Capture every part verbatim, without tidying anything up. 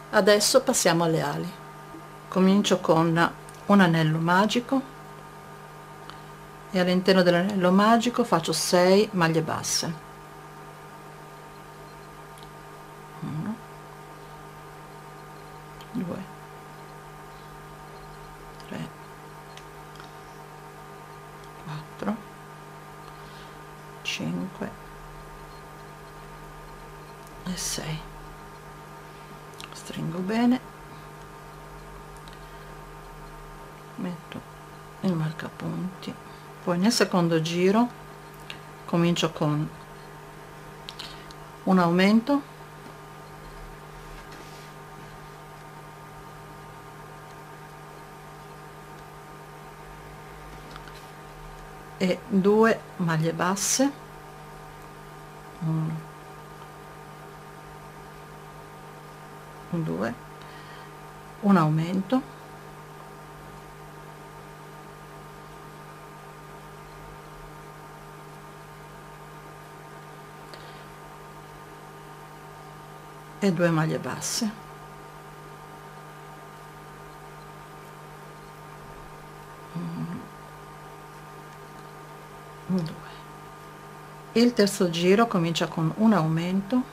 Adesso passiamo alle ali. Comincio con un anello magico e all'interno dell'anello magico faccio sei maglie basse, uno, due, tre, quattro, cinque e sei. Stringo bene, metto il marcapunti, poi nel secondo giro comincio con un aumento e due maglie basse, uno, due, un aumento e due maglie basse, uno, due. Il terzo giro comincia con un aumento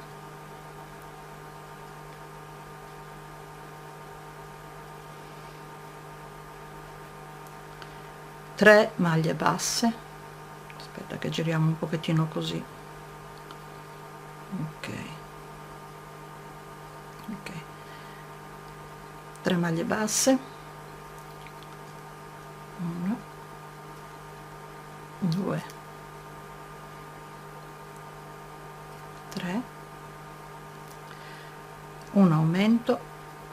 tre maglie basse, aspetta che giriamo un pochettino così, ok, ok, tre maglie basse, uno, due, tre, un aumento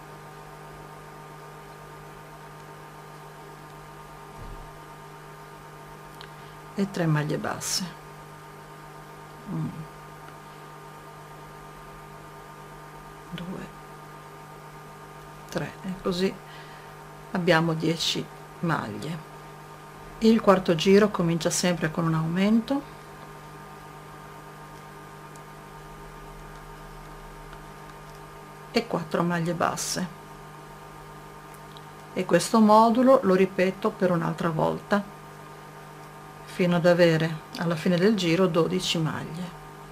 e tre maglie basse, uno, due, tre, e così abbiamo dieci maglie. Il quarto giro comincia sempre con un aumento e quattro maglie basse, e questo modulo lo ripeto per un'altra volta fino ad avere alla fine del giro dodici maglie.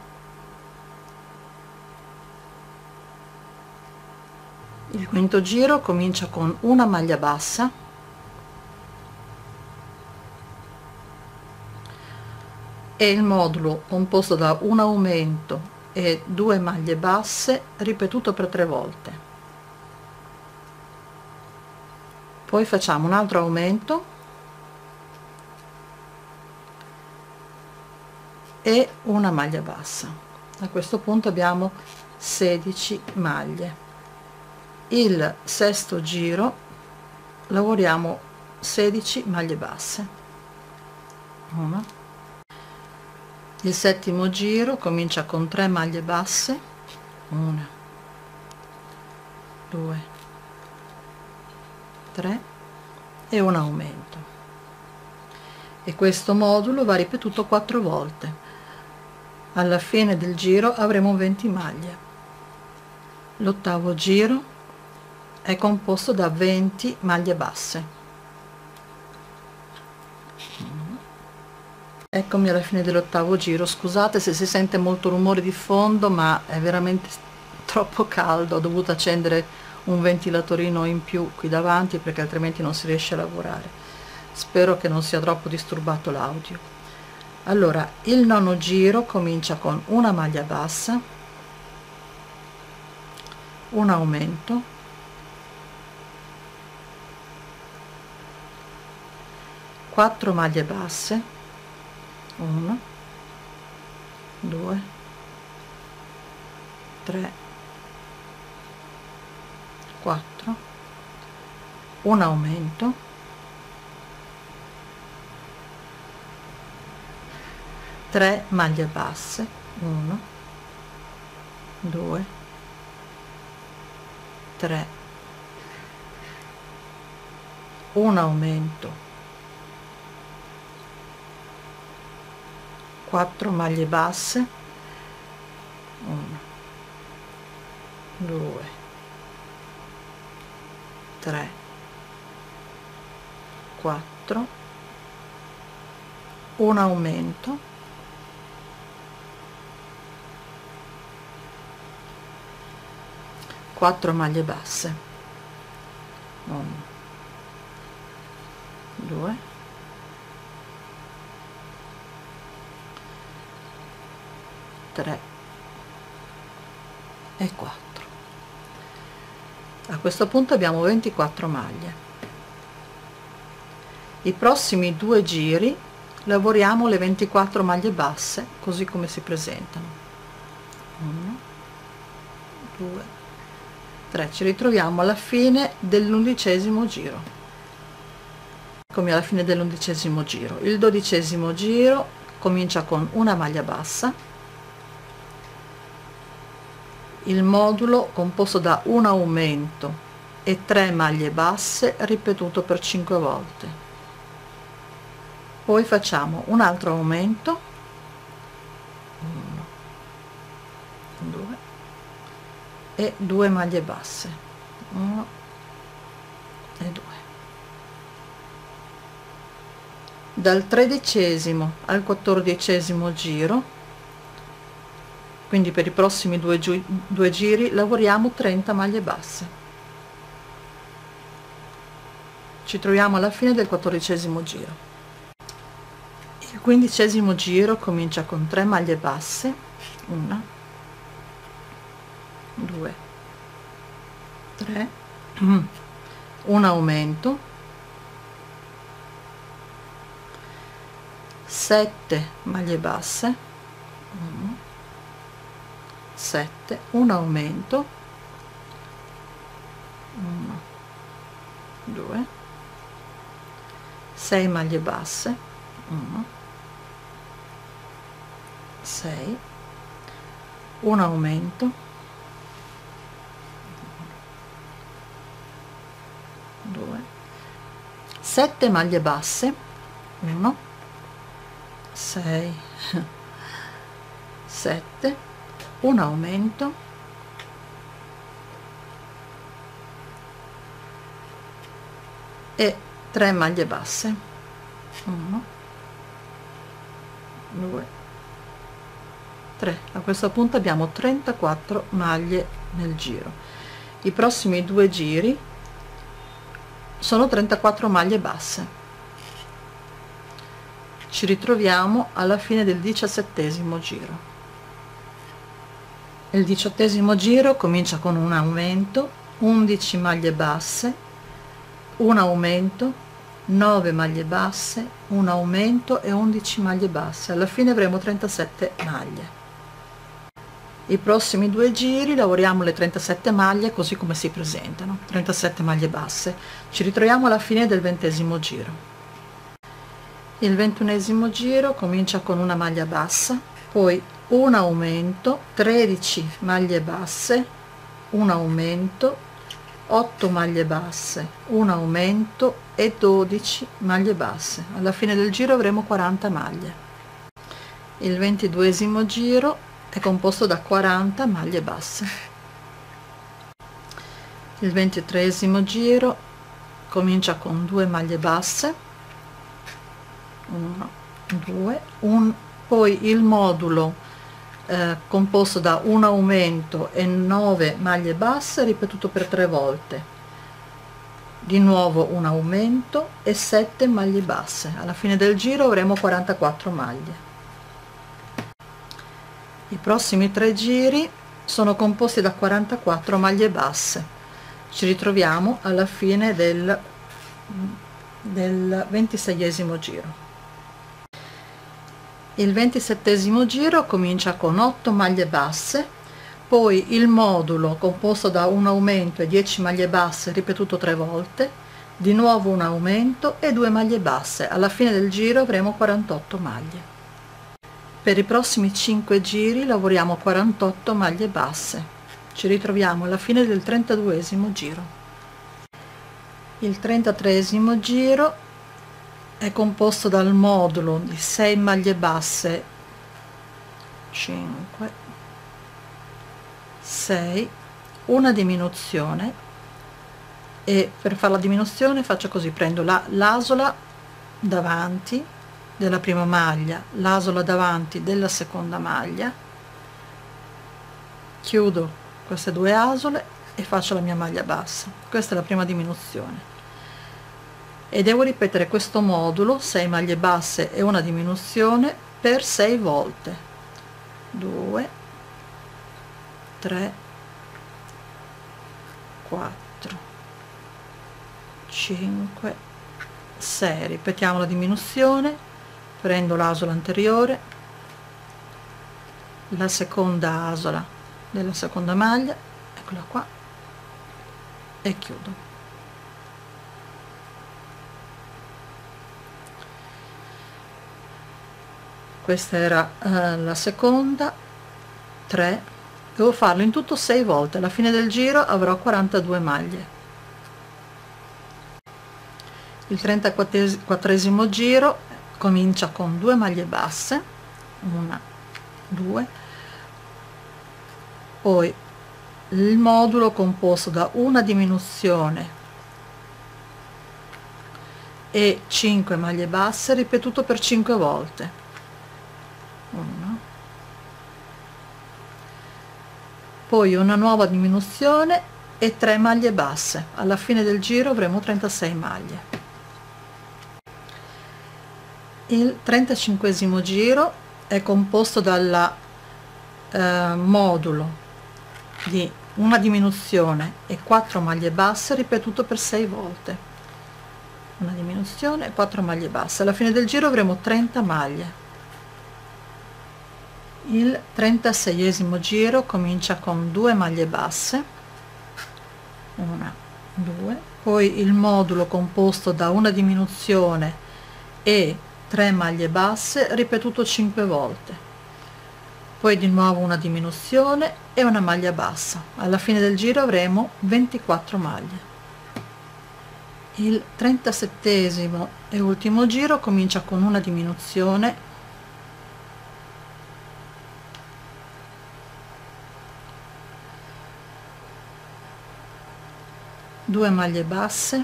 Il quinto giro comincia con una maglia bassa e il modulo composto da un aumento e due maglie basse ripetuto per tre volte. Poi facciamo un altro aumento e una maglia bassa. A questo punto abbiamo sedici maglie. Il sesto giro lavoriamo sedici maglie basse, una. Il settimo giro comincia con tre maglie basse, una, due, tre e un aumento, e questo modulo va ripetuto quattro volte. Alla fine del giro avremo venti maglie. L'ottavo giro è composto da venti maglie basse. Eccomi alla fine dell'ottavo giro. Scusate se si sente molto rumore di fondo, ma è veramente troppo caldo, ho dovuto accendere un ventilatorino in più qui davanti perché altrimenti non si riesce a lavorare. Spero che non sia troppo disturbato l'audio. Allora, il nono giro comincia con una maglia bassa, un aumento, quattro maglie basse, uno, due, tre, quattro, un aumento, tre maglie basse, uno, due, tre, un aumento, quattro maglie basse, uno, due, tre, quattro, un aumento, quattro maglie basse, uno, due, tre e quattro. A questo punto abbiamo ventiquattro maglie. I prossimi due giri lavoriamo le ventiquattro maglie basse così come si presentano. uno, due, tre. Ci ritroviamo alla fine dell'undicesimo giro. Come alla fine dell'undicesimo giro. Il dodicesimo giro comincia con una maglia bassa, il modulo composto da un aumento e tre maglie basse ripetuto per cinque volte. Poi facciamo un altro aumento, uno, due e due maglie basse, uno e due. Dal tredicesimo al quattordicesimo giro, quindi per i prossimi due, gi due giri lavoriamo trenta maglie basse. Ci troviamo alla fine del quattordicesimo giro. Il quindicesimo giro comincia con tre maglie basse, una, due, tre, un aumento, sette maglie basse, uno, sette, un aumento, uno, due, sei maglie basse, uno, sei, un aumento, due, sette maglie basse, uno, sei, sette, un aumento, e tre maglie basse, uno, due, tre. A questo punto abbiamo trentaquattro maglie nel giro. I prossimi due giri sono trentaquattro maglie basse. Ci ritroviamo alla fine del diciassettesimo giro. Il diciottesimo giro comincia con un aumento, undici maglie basse, un aumento, nove maglie basse, un aumento e undici maglie basse. Alla fine avremo trentasette maglie. I prossimi due giri lavoriamo le trentasette maglie così come si presentano, trentasette maglie basse. Ci ritroviamo alla fine del ventesimo giro. Il ventunesimo giro comincia con una maglia bassa, poi un aumento, tredici maglie basse, un aumento, otto maglie basse, un aumento e dodici maglie basse. Alla fine del giro avremo quaranta maglie. Il ventiduesimo giro è composto da quaranta maglie basse. Il ventitreesimo giro comincia con due maglie basse, uno, due, un, poi il modulo Eh, composto da un aumento e nove maglie basse ripetuto per tre volte, di nuovo un aumento e sette maglie basse. Alla fine del giro avremo quarantaquattro maglie. I prossimi tre giri sono composti da quarantaquattro maglie basse. Ci ritroviamo alla fine del, del ventiseiesimo giro. Il ventisettesimo giro comincia con otto maglie basse, poi il modulo composto da un aumento e dieci maglie basse ripetuto tre volte, di nuovo un aumento e due maglie basse. Alla fine del giro avremo quarantotto maglie. Per i prossimi cinque giri lavoriamo quarantotto maglie basse. Ci ritroviamo alla fine del trentaduesimo giro. Il trentatreesimo giro è composto dal modulo di sei maglie basse, cinque, sei, una diminuzione, e per fare la diminuzione faccio così: prendo la l'asola davanti della prima maglia, l'asola davanti della seconda maglia, chiudo queste due asole e faccio la mia maglia bassa. Questa è la prima diminuzione e devo ripetere questo modulo sei maglie basse e una diminuzione per sei volte: due, tre, quattro, cinque, sei. Ripetiamo la diminuzione, prendo l'asola anteriore, la seconda asola della seconda maglia, eccola qua, e chiudo. Questa era eh, la seconda, tre, devo farlo in tutto sei volte. Alla fine del giro avrò quarantadue maglie. Il trentaquattresimo giro comincia con due maglie basse, una, due, poi il modulo composto da una diminuzione e cinque maglie basse ripetuto per cinque volte. Uno, poi una nuova diminuzione e tre maglie basse. Alla fine del giro avremo trentasei maglie. Il trentacinquesimo giro è composto dal eh, modulo di una diminuzione e quattro maglie basse ripetuto per sei volte. Una diminuzione e quattro maglie basse. Alla fine del giro avremo trenta maglie. Il trentaseiesimo giro comincia con due maglie basse, una, due, poi il modulo composto da una diminuzione e tre maglie basse ripetuto cinque volte, poi di nuovo una diminuzione e una maglia bassa. Alla fine del giro avremo ventiquattro maglie. Il trentasettesimo e ultimo giro comincia con una diminuzione, due maglie basse,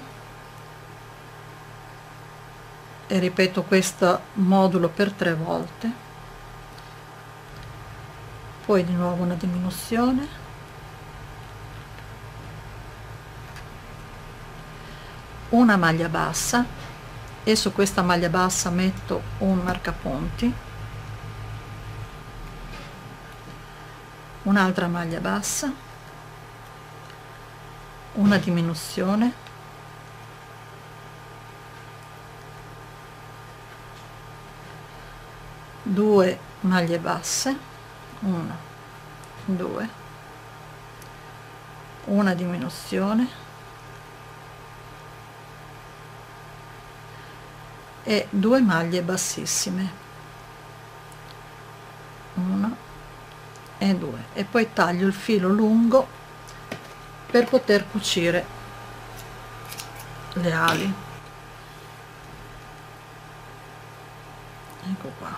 e ripeto questo modulo per tre volte, poi di nuovo una diminuzione, una maglia bassa, e su questa maglia bassa metto un marcapunti, un'altra maglia bassa, una diminuzione, due maglie basse, una, due, una diminuzione e due maglie bassissime, una e due, e poi taglio il filo lungo per poter cucire le ali. Ecco qua.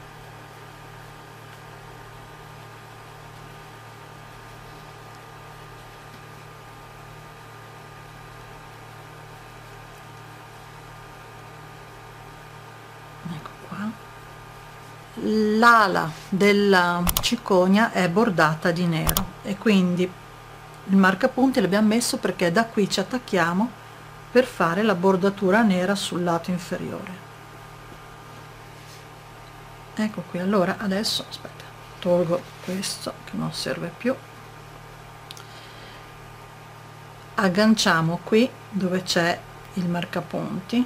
Ecco qua. L'ala della cicogna è bordata di nero e quindi il marcapunti l'abbiamo messo perché da qui ci attacchiamo per fare la bordatura nera sul lato inferiore. Ecco qui. Allora adesso aspetta, tolgo questo che non serve più, agganciamo qui dove c'è il marcapunti,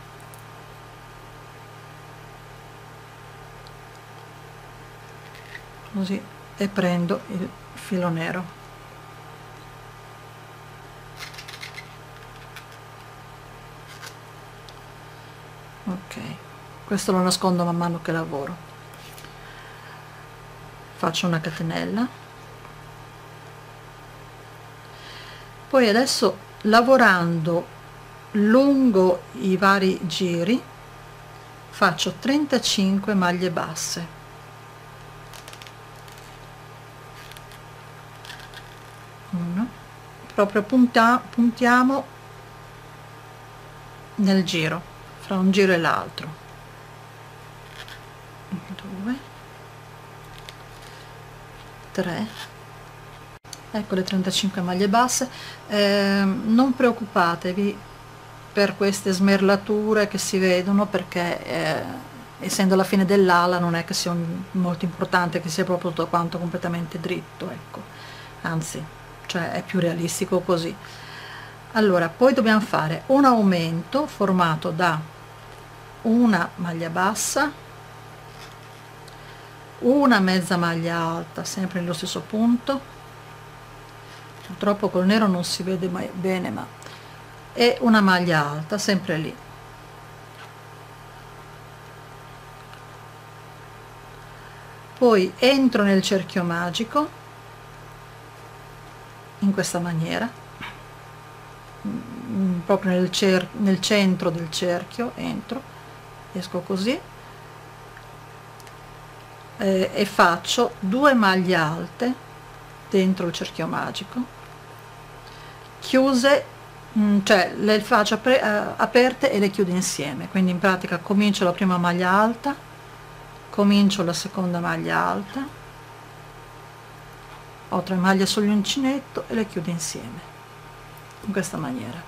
così, e prendo il filo nero. Ok, questo lo nascondo man mano che lavoro. Faccio una catenella, poi adesso, lavorando lungo i vari giri, faccio trentacinque maglie basse, uno, proprio punta, puntiamo nel giro, fra un giro e l'altro. Due, tre, ecco le trentacinque maglie basse. Eh, non preoccupatevi per queste smerlature che si vedono, perché eh, essendo la fine dell'ala non è che sia un, molto importante che sia proprio tutto quanto completamente dritto, ecco, anzi, cioè è più realistico così. Allora, poi dobbiamo fare un aumento formato da una maglia bassa, una mezza maglia alta sempre nello stesso punto, purtroppo col nero non si vede mai bene, ma e una maglia alta sempre lì. Poi entro nel cerchio magico in questa maniera, proprio nel, cer nel centro del cerchio entro, esco così, eh, e faccio due maglie alte dentro il cerchio magico, chiuse, mh, cioè le faccio apre eh, aperte e le chiudo insieme. Quindi in pratica comincio la prima maglia alta, comincio la seconda maglia alta, ho tre maglie sull'uncinetto e le chiudo insieme in questa maniera.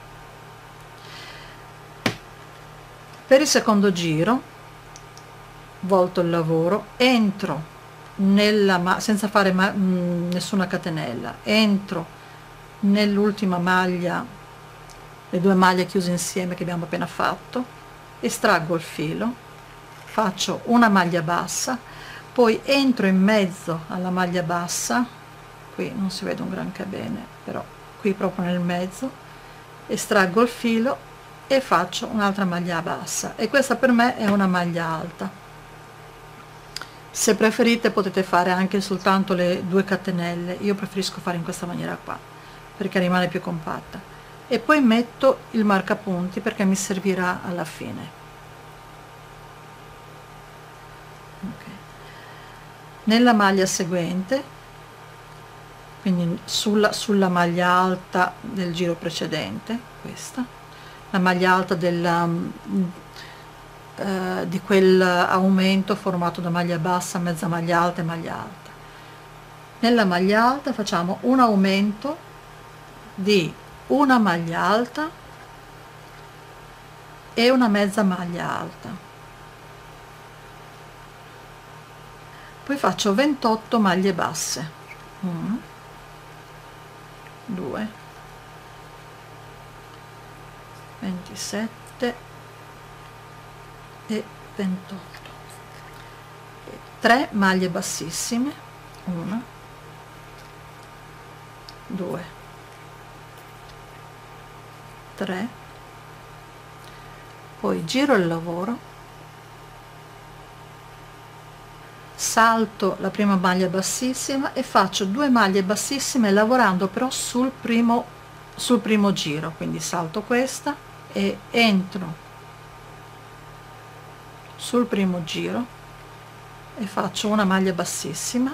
Per il secondo giro volto il lavoro, entro nella, senza fare ma, mh, nessuna catenella, entro nell'ultima maglia, le due maglie chiuse insieme che abbiamo appena fatto, estraggo il filo, faccio una maglia bassa, poi entro in mezzo alla maglia bassa, qui non si vede un granché bene, però qui proprio nel mezzo, estraggo il filo e faccio un'altra maglia bassa, e questa per me è una maglia alta. Se preferite potete fare anche soltanto le due catenelle, io preferisco fare in questa maniera qua perché rimane più compatta, e poi metto il marcapunti perché mi servirà alla fine. Okay. Nella maglia seguente, quindi sulla, sulla maglia alta del giro precedente, questa la maglia alta della, eh, di quel aumento formato da maglia bassa, mezza maglia alta e maglia alta. Nella maglia alta facciamo un aumento di una maglia alta e una mezza maglia alta, poi faccio ventotto maglie basse, uno, due, ventisette e ventotto, tre maglie bassissime, una, due, tre, poi giro il lavoro, salto la prima maglia bassissima e faccio due maglie bassissime lavorando però sul primo sul primo giro, quindi salto questa e entro sul primo giro e faccio una maglia bassissima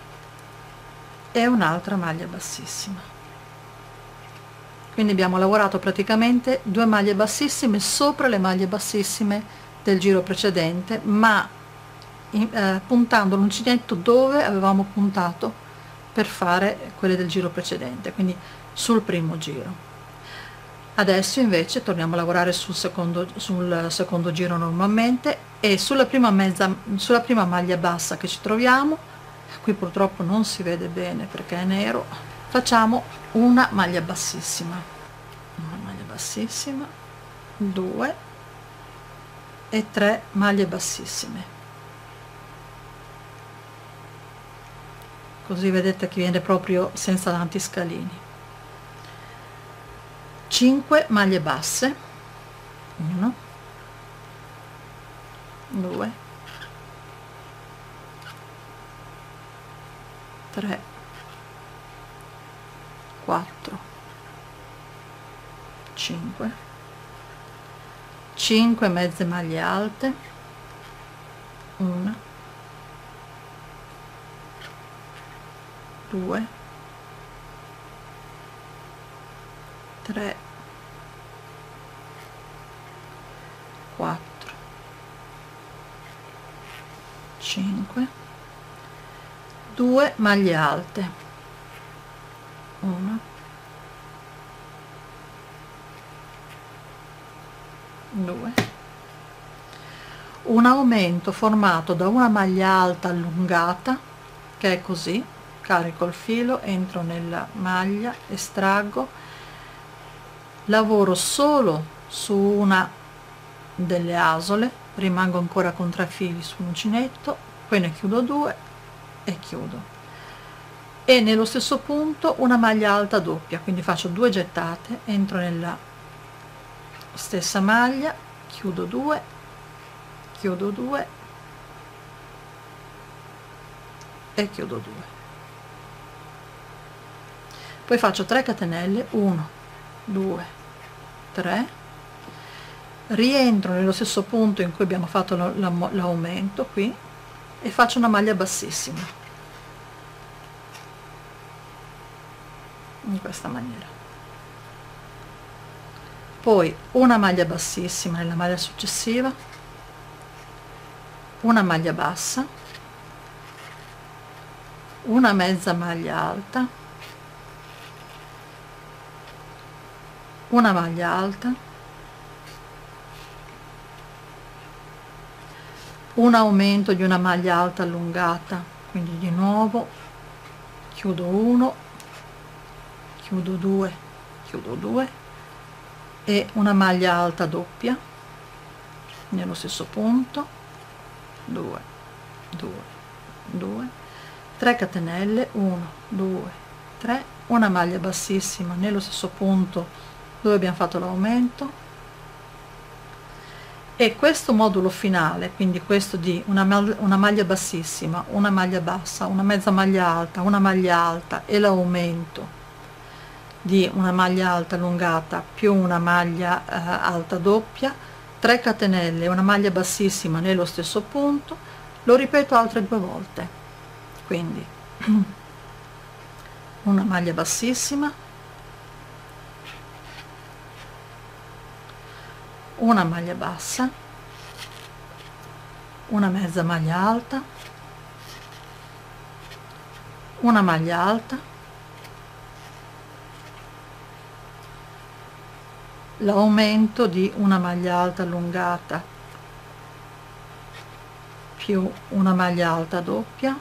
e un'altra maglia bassissima. Quindi abbiamo lavorato praticamente due maglie bassissime sopra le maglie bassissime del giro precedente, ma in, eh, puntando l'uncinetto dove avevamo puntato per fare quelle del giro precedente, quindi sul primo giro. Adesso invece torniamo a lavorare sul secondo, sul secondo giro normalmente, e sulla prima, mezza, sulla prima maglia bassa che ci troviamo, qui purtroppo non si vede bene perché è nero, facciamo una maglia bassissima, una maglia bassissima, due e tre maglie bassissime, così vedete che viene proprio senza tanti scalini. cinque maglie basse, uno, due, tre, quattro, cinque, cinque mezze maglie alte, una, due, tre, quattro, cinque, due maglie alte, una, due, un aumento formato da una maglia alta allungata, che è così, carico il filo, entro nella maglia, estraggo, lavoro solo su una delle asole, rimango ancora con tre fili sull'uncinetto, poi ne chiudo due e chiudo, e nello stesso punto una maglia alta doppia, quindi faccio due gettate, entro nella stessa maglia, chiudo due, chiudo due e chiudo due, poi faccio tre catenelle, uno, due, tre, rientro nello stesso punto in cui abbiamo fatto l'aumento qui e faccio una maglia bassissima in questa maniera, poi una maglia bassissima nella maglia successiva, una maglia bassa, una mezza maglia alta, una maglia alta, un aumento di una maglia alta allungata, quindi di nuovo chiudo uno, chiudo due, chiudo due e una maglia alta doppia nello stesso punto, due, due, due, tre catenelle, uno, due, tre, una maglia bassissima nello stesso punto dove abbiamo fatto l'aumento, e questo modulo finale, quindi questo di una, una maglia bassissima, una maglia bassa, una mezza maglia alta, una maglia alta e l'aumento di una maglia alta allungata più una maglia eh, alta doppia, tre catenelle, una maglia bassissima nello stesso punto, lo ripeto altre due volte, quindi una maglia bassissima, una maglia bassa, una mezza maglia alta, una maglia alta, l'aumento di una maglia alta allungata più una maglia alta doppia,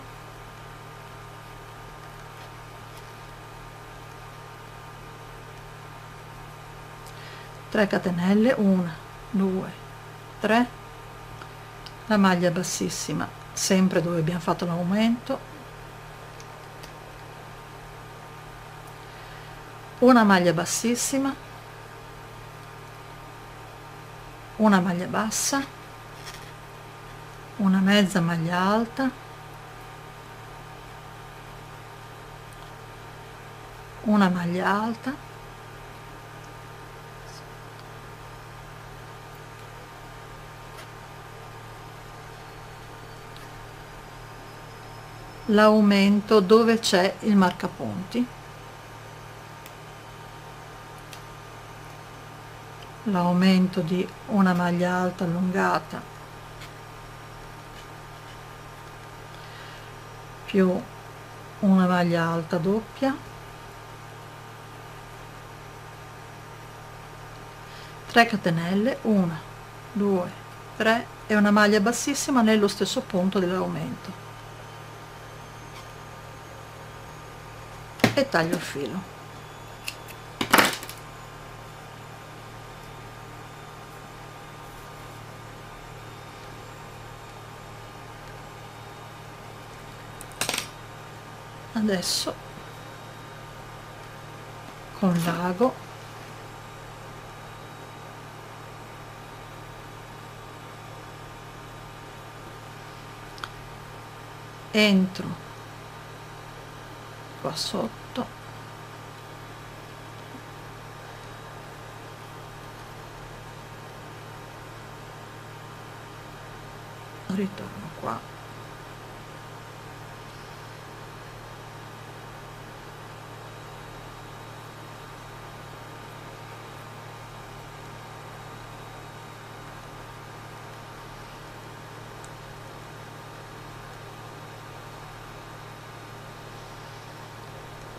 tre catenelle, uno, due, tre, la maglia bassissima sempre dove abbiamo fatto l'aumento, una maglia bassissima, una maglia bassa, una mezza maglia alta, una maglia alta, l'aumento dove c'è il marcapunti, l'aumento di una maglia alta allungata più una maglia alta doppia, tre catenelle, uno, due, tre e una maglia bassissima nello stesso punto dell'aumento, e taglio il filo. Adesso con l'ago entro qua sotto, ritorno qua,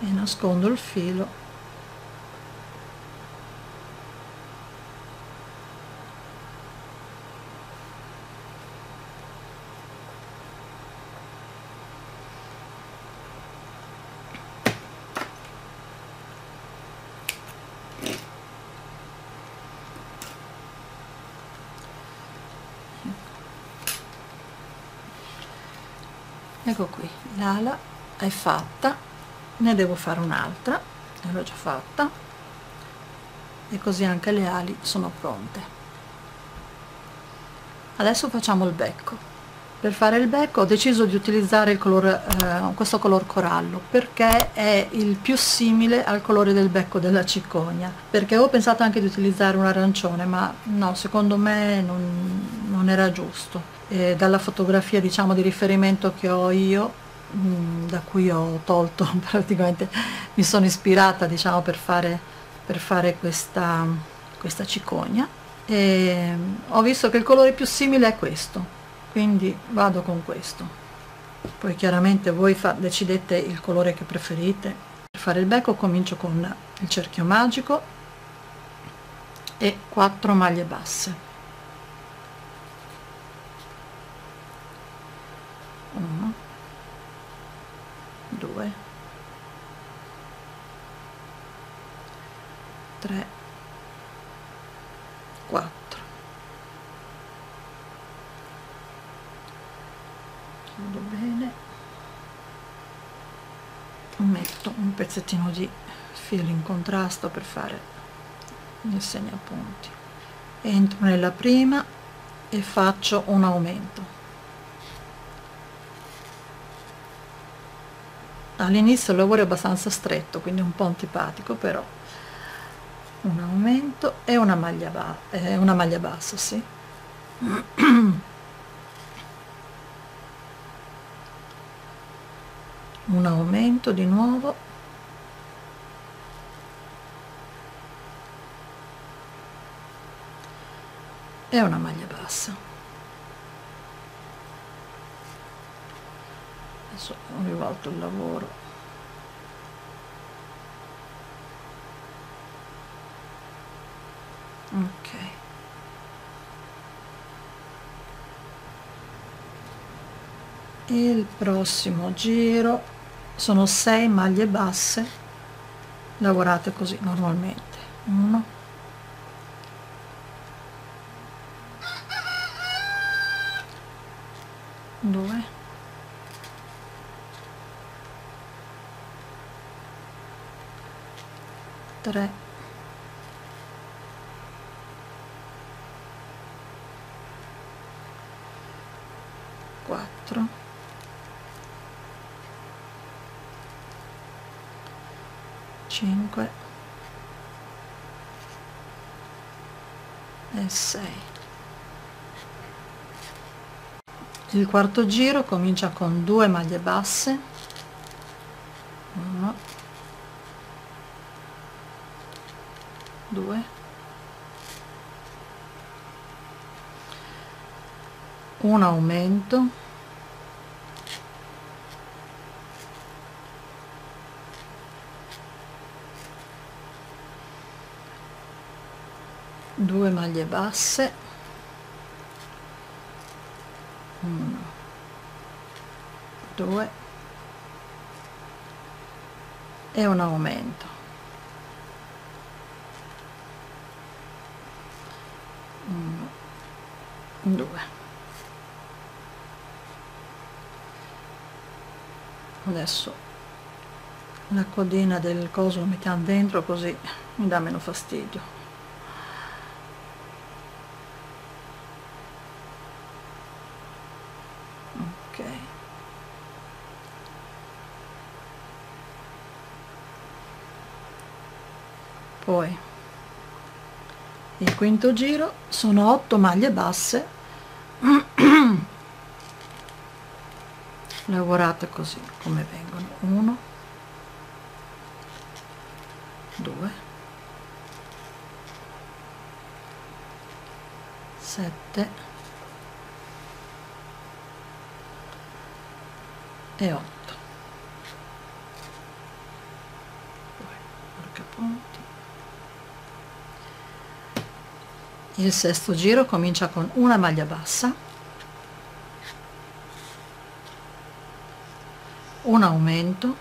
e nascondo il filo. Ecco qui, l'ala è fatta, ne devo fare un'altra, l'ho già fatta, e così anche le ali sono pronte. Adesso facciamo il becco. Per fare il becco ho deciso di utilizzare il colore, eh, questo color corallo, perché è il più simile al colore del becco della cicogna, perché ho pensato anche di utilizzare un arancione, ma no, secondo me non, non era giusto. E dalla fotografia, diciamo, di riferimento che ho io, mh, da cui ho tolto praticamente, mi sono ispirata, diciamo, per fare, per fare questa, questa cicogna, e ho visto che il colore più simile è questo, quindi vado con questo. Poi chiaramente voi fa, decidete il colore che preferite. Per fare il becco comincio con il cerchio magico e quattro maglie basse. uno, due, tre, quattro. Chiudo bene, metto un pezzettino di filo in contrasto per fare il segnapunti, entro nella prima e faccio un aumento. All'inizio il lavoro è abbastanza stretto, quindi un po' antipatico, però un aumento e una maglia, ba eh, una maglia bassa, sì. Un aumento di nuovo e una maglia bassa. Adesso ho rivolto il lavoro, ok, il prossimo giro sono sei maglie basse lavorate così normalmente, uno, due, tre, quattro, cinque e sei. Il quarto giro comincia con due maglie basse, uno, due, un aumento, due maglie basse, uno, due e un aumento, uno, due. Adesso la codina del coso lo mettiamo dentro, così mi dà meno fastidio. Ok, poi il quinto giro sono otto maglie basse lavorate così come vengono, uno, due, sette e otto. punti. Il sesto giro comincia con una maglia bassa, un aumento,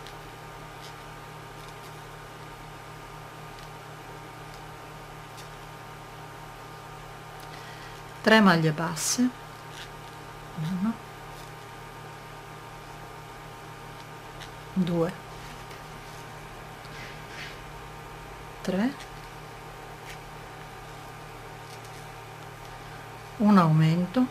tre maglie basse, uno, due, tre, un aumento,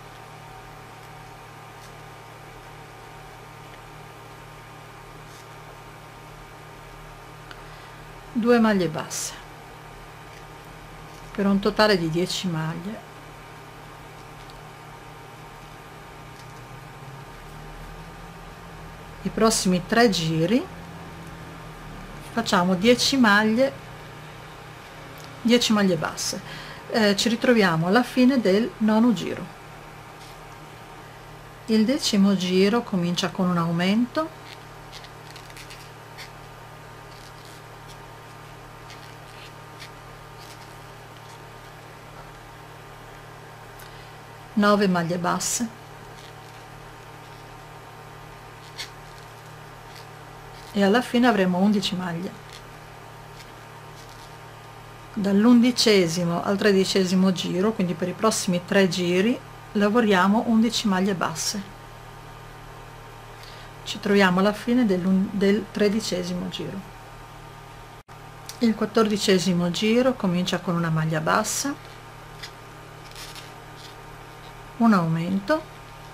due maglie basse, per un totale di dieci maglie. I prossimi tre giri facciamo dieci maglie, dieci maglie basse. Eh, ci ritroviamo alla fine del nono giro. Il decimo giro comincia con un aumento, nove maglie basse, e alla fine avremo undici maglie. Dall'undicesimo al tredicesimo giro, quindi per i prossimi tre giri, lavoriamo undici maglie basse. Ci troviamo alla fine del, del tredicesimo giro. Il quattordicesimo giro comincia con una maglia bassa, un aumento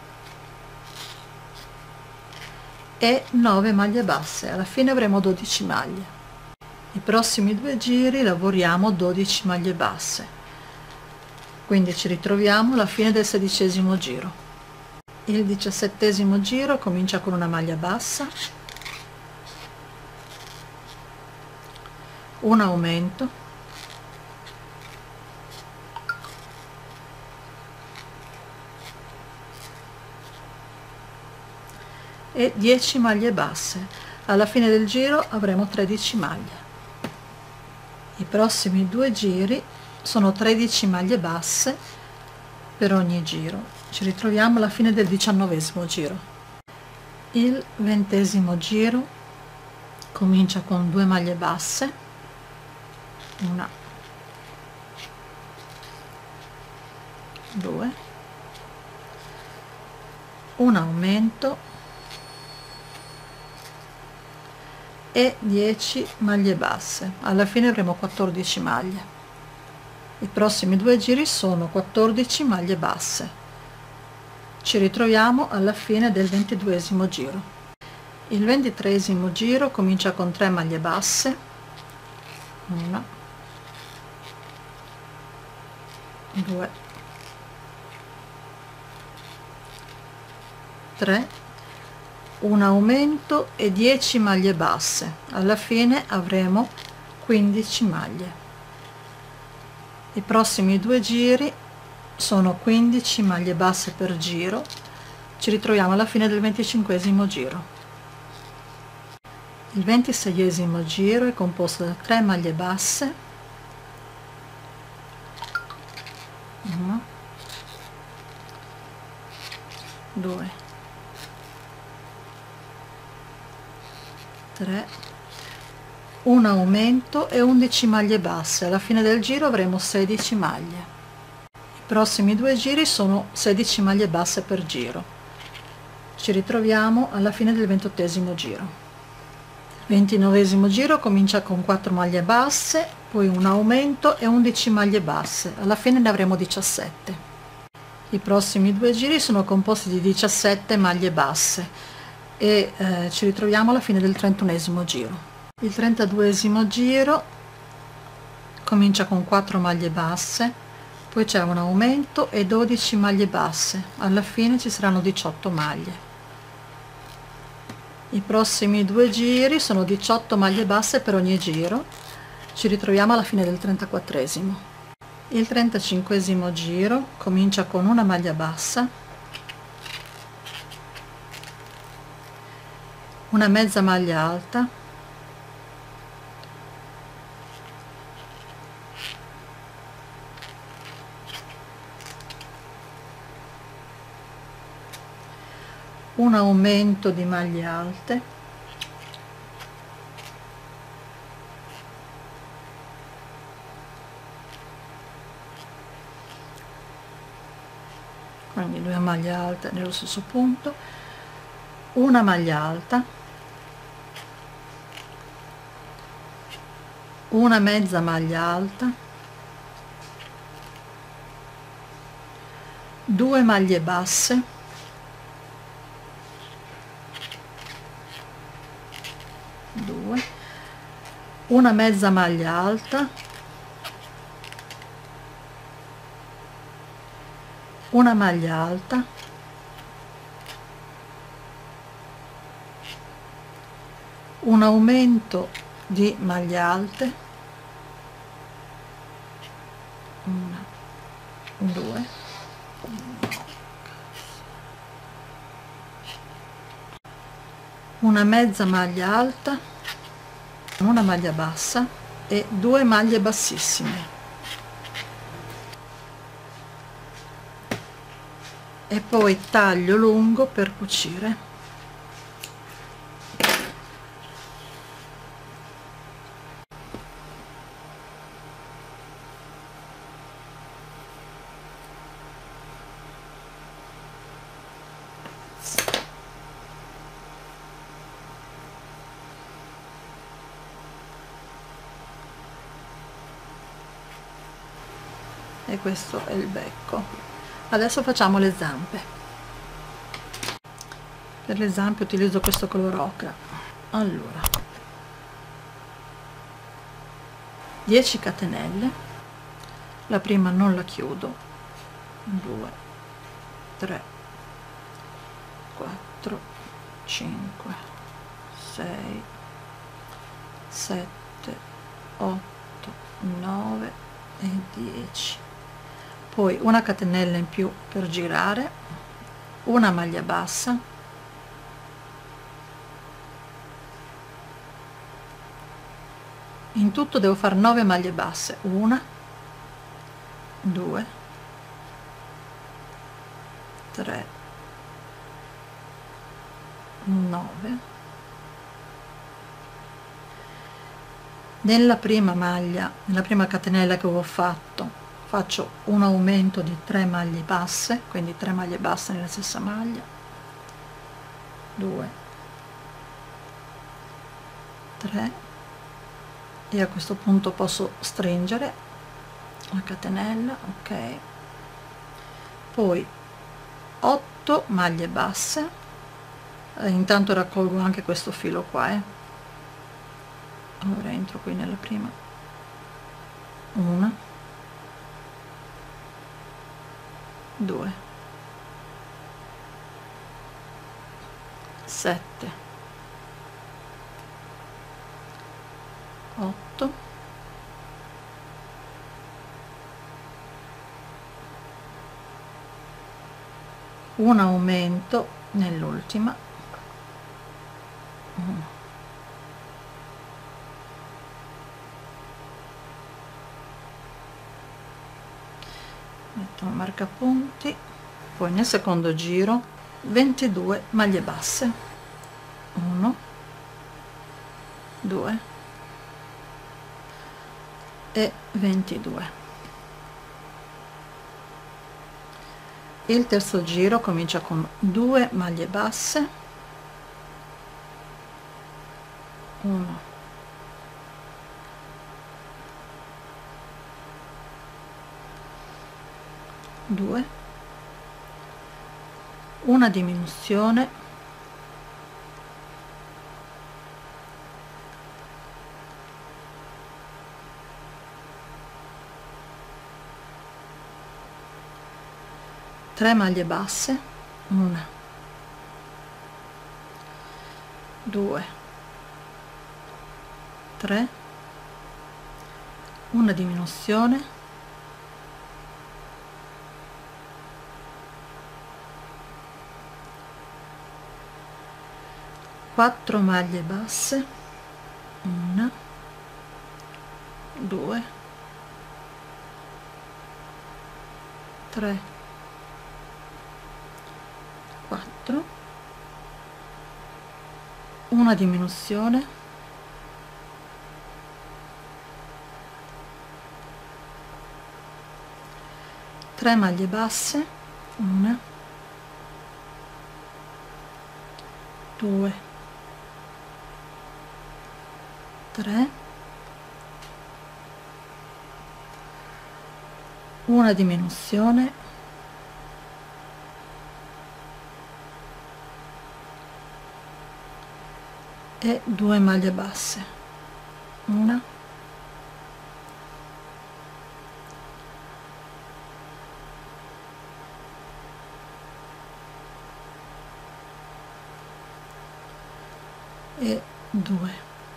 e nove maglie basse. Alla fine avremo dodici maglie. I prossimi due giri lavoriamo dodici maglie basse, quindi ci ritroviamo alla fine del sedicesimo giro. Il diciassettesimo giro comincia con una maglia bassa, un aumento, e dieci maglie basse. Alla fine del giro avremo tredici maglie. I prossimi due giri sono tredici maglie basse per ogni giro. Ci ritroviamo alla fine del diciannovesimo giro. Il ventesimo giro comincia con due maglie basse, una, due, un aumento e dieci maglie basse. Alla fine avremo quattordici maglie. I prossimi due giri sono quattordici maglie basse. Ci ritroviamo alla fine del ventiduesimo giro. Il ventitreesimo giro comincia con tre maglie basse, una, due, tre, un aumento e dieci maglie basse. Alla fine avremo quindici maglie. I prossimi due giri sono quindici maglie basse per giro. Ci ritroviamo alla fine del venticinquesimo giro. Il ventiseiesimo giro è composto da tre maglie basse, una, due, tre, un aumento e undici maglie basse. Alla fine del giro avremo sedici maglie. I prossimi due giri sono sedici maglie basse per giro. Ci ritroviamo alla fine del ventottesimo giro. Il ventinovesimo giro comincia con quattro maglie basse, poi un aumento e undici maglie basse. Alla fine ne avremo diciassette. I prossimi due giri sono composti di diciassette maglie basse e eh, ci ritroviamo alla fine del trentunesimo giro. Il trentaduesimo giro comincia con quattro maglie basse, poi c'è un aumento e dodici maglie basse. Alla fine ci saranno diciotto maglie. I prossimi due giri sono diciotto maglie basse per ogni giro. Ci ritroviamo alla fine del trentaquattresimo. Il trentacinquesimo giro comincia con una maglia bassa, una mezza maglia alta, un aumento di maglie alte, quindi due maglie alte nello stesso punto, una maglia alta, una mezza maglia alta, due maglie basse, due, una mezza maglia alta, una maglia alta, un aumento di maglie alte, una, due, una mezza maglia alta, una maglia bassa e due maglie bassissime, e poi taglio lungo per cucire. E questo è il becco. Adesso facciamo le zampe. Per le zampe utilizzo questo color ocra. Allora, dieci catenelle, la prima non la chiudo, due, tre, quattro, cinque, sei, sette, otto, nove e dieci. Poi una catenella in più per girare, una maglia bassa, in tutto devo fare nove maglie basse, una, due, tre, nove. Nella prima maglia, nella prima catenella che avevo fatto, faccio un aumento di tre maglie basse, quindi tre maglie basse nella stessa maglia, due, tre, e a questo punto posso stringere la catenella, ok, poi otto maglie basse, eh, intanto raccolgo anche questo filo qua, eh. Allora entro qui nella prima, una, due, sette, otto, un aumento nell'ultima, uno, metto un marcapunti, poi nel secondo giro ventidue maglie basse, uno, due e ventidue. Il terzo giro comincia con due maglie basse, uno, due, una diminuzione, tre maglie basse, una, due, tre, una diminuzione, quattro maglie basse, una, due, tre, quattro, una diminuzione, tre maglie basse, una, due, tre, una diminuzione, e due maglie basse, una, e due.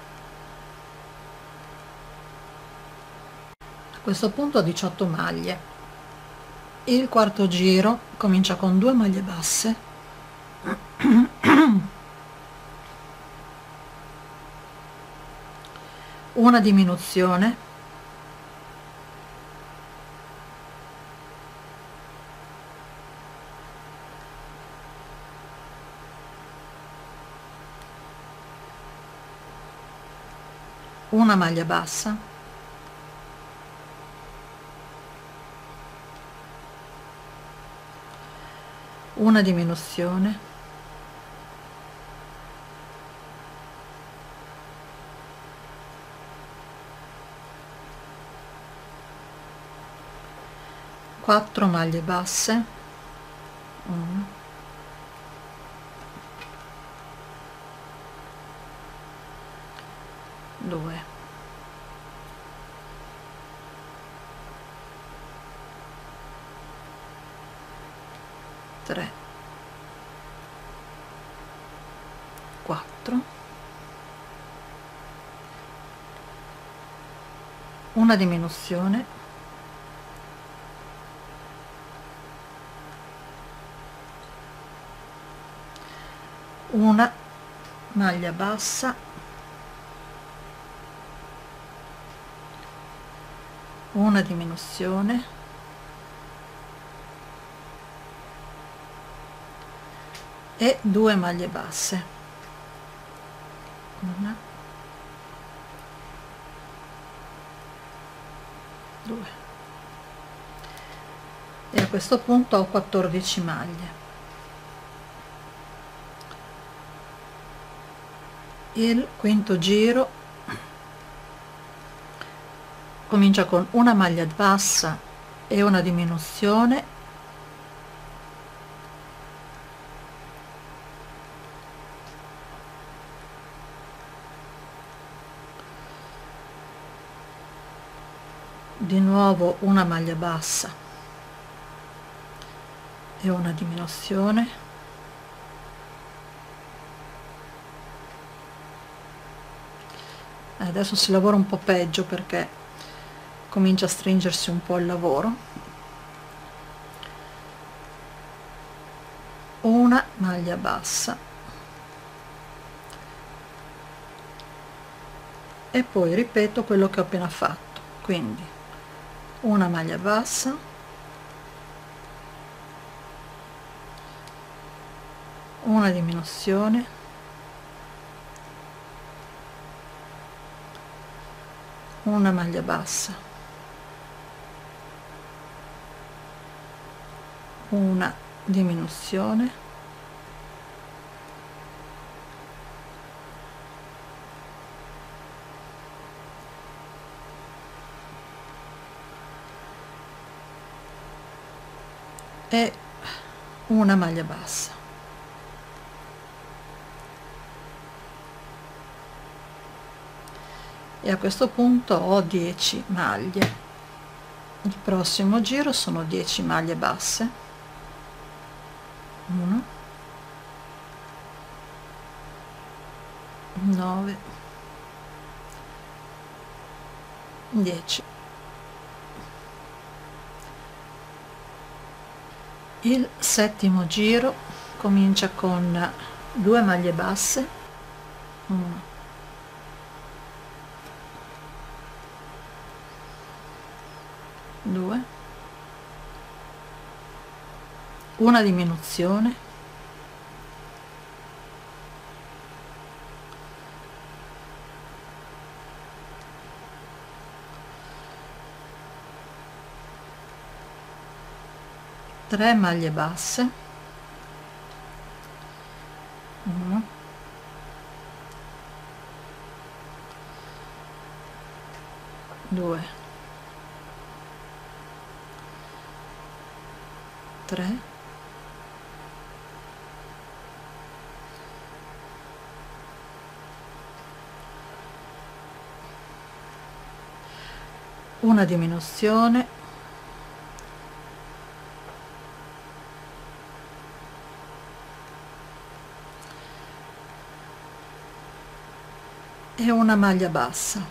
A questo punto ho diciotto maglie. Il quarto giro comincia con due maglie basse, una diminuzione, una maglia bassa, una diminuzione, quattro maglie basse, una, due, tre, quattro, una diminuzione, una maglia bassa, una diminuzione, e due maglie basse, una, due, e a questo punto ho quattordici maglie. Il quinto giro comincia con una maglia bassa e una diminuzione, di nuovo una maglia bassa e una diminuzione, adesso si lavora un po' peggio perché comincia a stringersi un po' il lavoro, una maglia bassa e poi ripeto quello che ho appena fatto, quindi una maglia bassa, una diminuzione, una maglia bassa, una diminuzione, e una maglia bassa. E a questo punto ho dieci maglie. Il prossimo giro sono dieci maglie basse, uno, nove, dieci. Il settimo giro comincia con due maglie basse, uno, due, una diminuzione, tre maglie basse, uno, due, tre, una diminuzione, e una maglia bassa,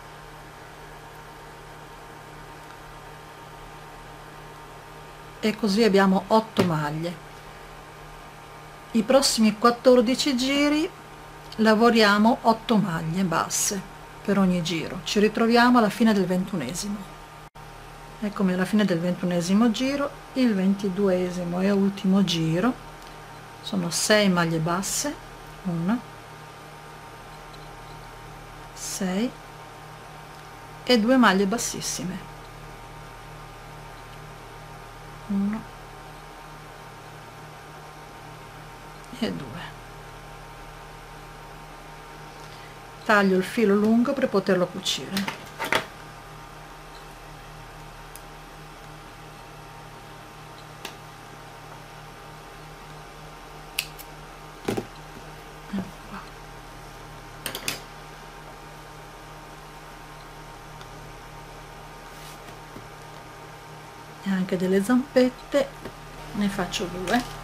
e così abbiamo otto maglie. I prossimi quattordici giri lavoriamo otto maglie basse per ogni giro. Ci ritroviamo alla fine del ventunesimo. Eccomi alla fine del ventunesimo giro. Il ventiduesimo e ultimo giro sono sei maglie basse, una, sei e due maglie bassissime, uno e due. Taglio il filo lungo per poterlo cucire. E anche delle zampette ne faccio due.